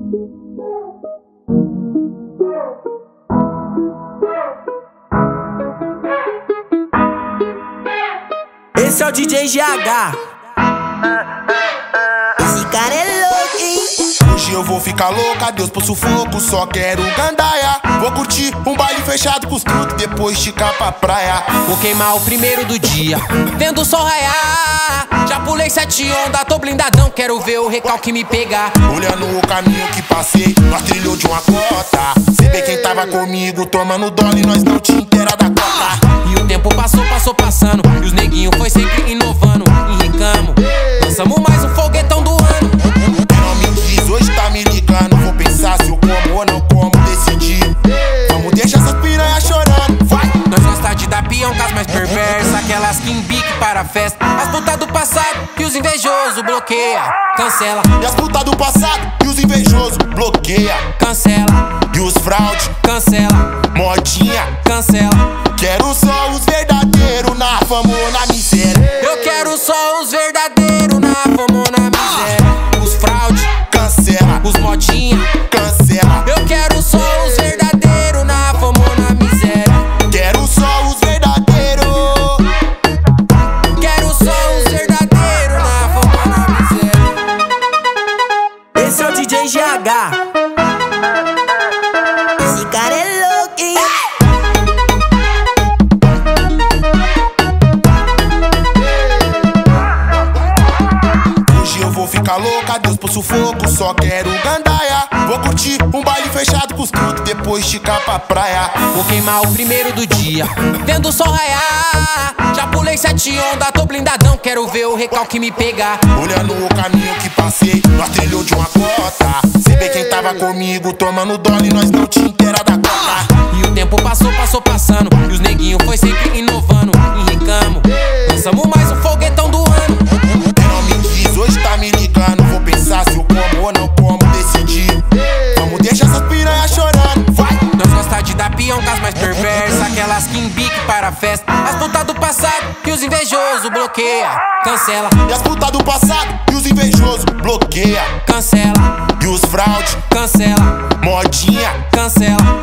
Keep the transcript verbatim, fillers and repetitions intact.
Esse é o D J G H. Esse cara é louco, hein? Hoje eu vou ficar louca, Deus por sufoco, só quero gandaia. Vou curtir um baile fechado com os truques, depois esticar pra praia. Vou queimar o primeiro do dia, vendo o sol raiar. Já pulei sete ondas, tô blindadão, quero ver o recalque me pegar. Olhando o caminho que passei, nós trilhou de uma cota. Cê vê quem tava comigo, tomando dole, nós não tinha inteira da cota. E o tempo passou, passou, passando, e os neguinhos foi sempre inovando. Enricamos, lançamos mais um foguetão do ano. Não me diz, hoje tá me ligando. Vou pensar se eu como ou não como, decidir. Vamos deixar essas piranhas chorando, vai! Nós gosta de dar peão com as mais perversas, aquelas que embique para a festa. As putas do passado e os invejosos bloqueia, cancela. E as putas do passado e os invejosos bloqueia, cancela. E os fraude, cancela. Modinha, cancela. Quero só os verdadeiros na fama ou na miséria. Eu quero só os verdadeiros na fama ou na miséria. Os fraude, cancela. Os modinha, cancela. Eu quero só os verdadeiros na fama ou na miséria. Quero só os verdadeiros. Quero só os verdadeiros na fama ou na miséria. Esse é o D J G H. Esse cara é louco, hein? Hoje eu vou ficar louca, Deus por sufoco, só quero gandaia. Vou curtir um baile fechado com os truques, depois esticar pra praia. Vou queimar o primeiro do dia, vendo o sol raiar. Já pulei sete ondas, tô blindadão, quero ver o recalque me pegar. Olhando o caminho que passei, nós trilhou de uma cota. Cê vê quem tava comigo, tomando dole, nós não tinha inteira da cota. E o tempo passou, passou, passando, e os neguinhos foi sempre inovando. Enricamos, lançamos mais um foguetão do ano. Não me diz, hoje tá me ligando. Vou pensar se eu como ou não como, decidir. Vamos deixar essas piranhas chorando, vai! Nós gosta de dar peão com as mais perversas, aquelas que embique para a festa. As putas do passado e os invejosos bloqueia, cancela. E as putas do passado e os invejosos bloqueia, cancela. E os fraude, cancela. modinha, cancela.